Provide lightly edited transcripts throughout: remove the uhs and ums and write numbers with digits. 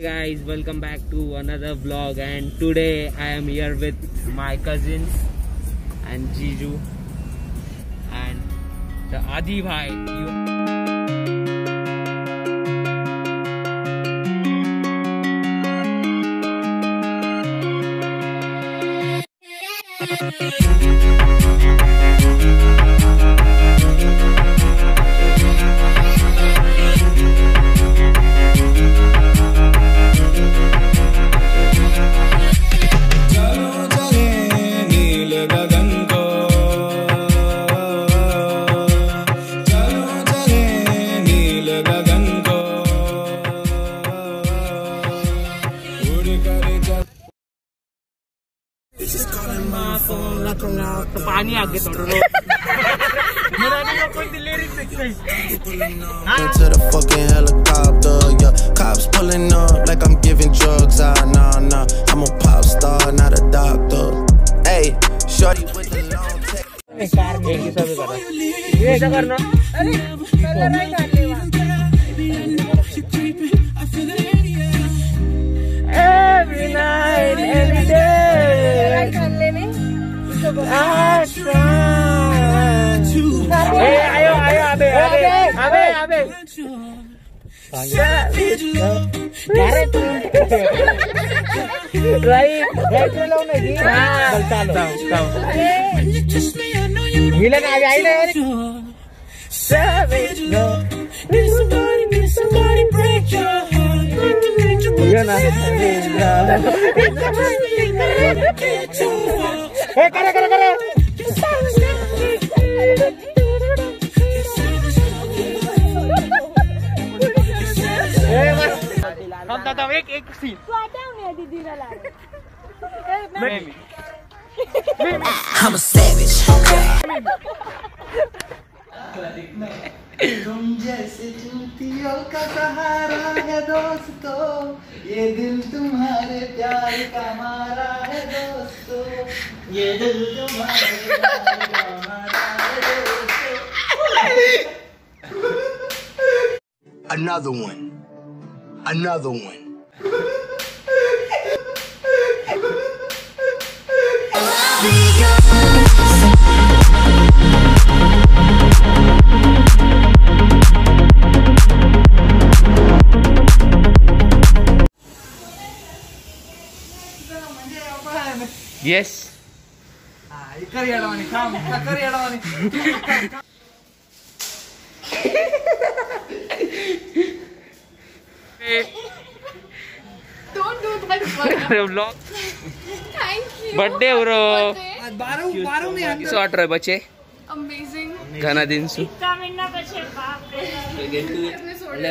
Guys, welcome back to another vlog, and today I am here with my cousins and Jiju and the Adi bhai. तो पानी आगे थोड़ा मेरा नहीं कोई lyrics exercise to the fucking helicopter, yeah. Cops pulling up like I'm giving drugs. Nah, I'm a pop star, not a doctor. Hey, shorty with the long tail. ये ऐसा करना अरे पहले राइट हाथ ले every night every day right हाथ लेने आयो अबे विलन आ गया करे एक सीन I'm a savage. तुम जैसे चूतियों का सहारा है दोस्तों, ये दिल तुम्हारे प्यार का मारा है दोस्तों, ये दिल तुम्हारे प्यार का मारा है दोस्तों। Another one. Yes. Don't do that vlog. Thank you. Birthday bro. 12 में सो 18 बचे Amazing. घना दिन सु इतना महीना बचे बाप रे।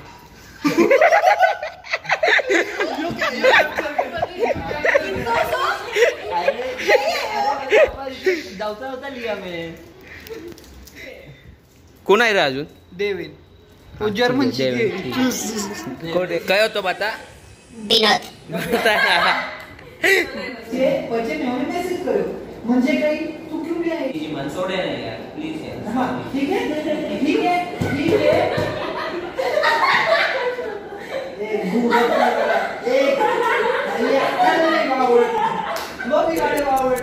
होता लिया मैं कोण आहे रे अजून देवेन तो जर्मन कोण काय होतो बता विनोद पैसे मेसेज करो म्हणजे काही तू क्यों भी आहे मनसोडे नाही यार प्लीज यार ठीक है एक गूगल एक ये चलने बावड़ लो दिखाने बावड़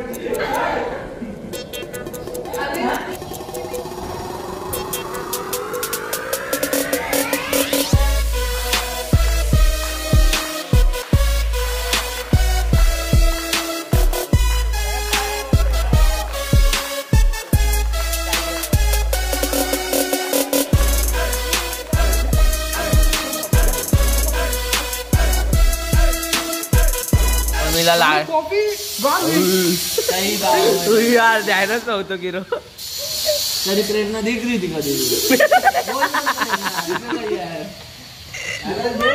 कॉफी तू यार जायलाच नव्हतो की रो तेरी प्रेरणा दिख रही थी कभी